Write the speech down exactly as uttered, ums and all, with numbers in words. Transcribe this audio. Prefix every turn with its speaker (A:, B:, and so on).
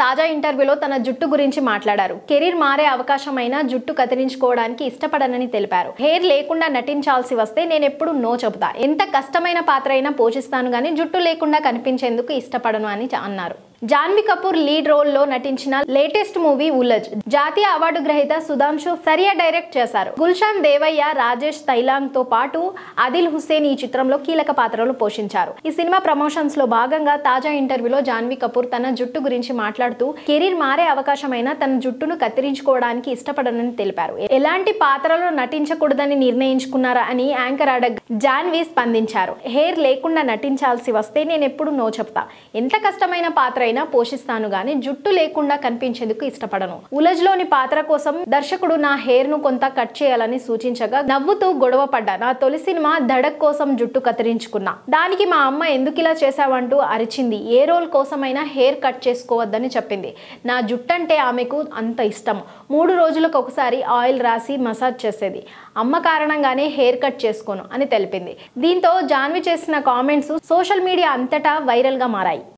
A: తాజా ఇంటర్వ్యూలో తన జుట్టు గురించి మాట్లాడారు. కెరీర్ మారే అవకాశమైనా జుట్టు కత్తిరించుకోవడానికి ఇష్టపడనని తెలిపారు. హెయిర్ లేకుండా నటించాల్సి వస్తే నేనెప్పుడు నో చెబుతా. ఎంత కష్టమైన పాత్ర అయినా పోషిస్తాను గానీ జుట్టు లేకుండా కనిపించేందుకు ఇష్టపడను అని అన్నారు. జాన్వీ కపూర్ లీడ్ రోల్ లో నటించిన లేటెస్ట్ మూవీ ఉలజ్ జాతీయ అవార్డు గ్రహీత సుధాంశు సరియా డైరెక్ట్ చేశారు. గుల్షన్ దేవయ్య, రాజేష్ తైలాంగ్ తో పాటు ఆదిల్ హుసేన్ ఈ చిత్రంలో కీలక పాత్రలు పోషించారు. ఈ సినిమా ప్రమోషన్స్ లో భాగంగా తాజా ఇంటర్వ్యూలో జాన్వీ కపూర్ తన జుట్టు గురించి మాట్లాడుతూ కెరీర్ మారే అవకాశమైనా తన జుట్టును కత్తిరించుకోవడానికి ఇష్టపడనని తెలిపారు. ఎలాంటి పాత్రలో నటించకూడదని నిర్ణయించుకున్నారా అని యాంకర్ అడగ్ జాన్వీ స్పందించారు. హెయిర్ లేకుండా నటించాల్సి వస్తే నేను ఎప్పుడు నో చెప్తా. ఎంత కష్టమైన పాత్ర అయినా పోషిస్తాను గానీ జుట్టు లేకుండా కనిపించేందుకు ఇష్టపడను. ఉలజ్ లోని పాత్ర కోసం దర్శకుడు నా హెయిర్ ను కొంత కట్ చేయాలని సూచించగా నవ్వుతూ గొడవ పడ్డా. నా తొలి సినిమా ధడక్ కోసం జుట్టు కత్తిరించుకున్నా. దానికి మా అమ్మ ఎందుకు ఇలా చేసావంటూ అరిచింది. ఏ రోల్ కోసమైనా హెయిర్ కట్ చేసుకోవద్దని చెప్పింది. నా జుట్టు అంటే ఆమెకు అంత ఇష్టం. మూడు రోజులకు ఒకసారి ఆయిల్ రాసి మసాజ్ చేసేది. అమ్మ కారణంగానే హెయిర్ కట్ చేసుకోను అని తెలిపింది. దీంతో జాన్వీ చేసిన కామెంట్స్ సోషల్ మీడియా అంతటా వైరల్ గా మారాయి.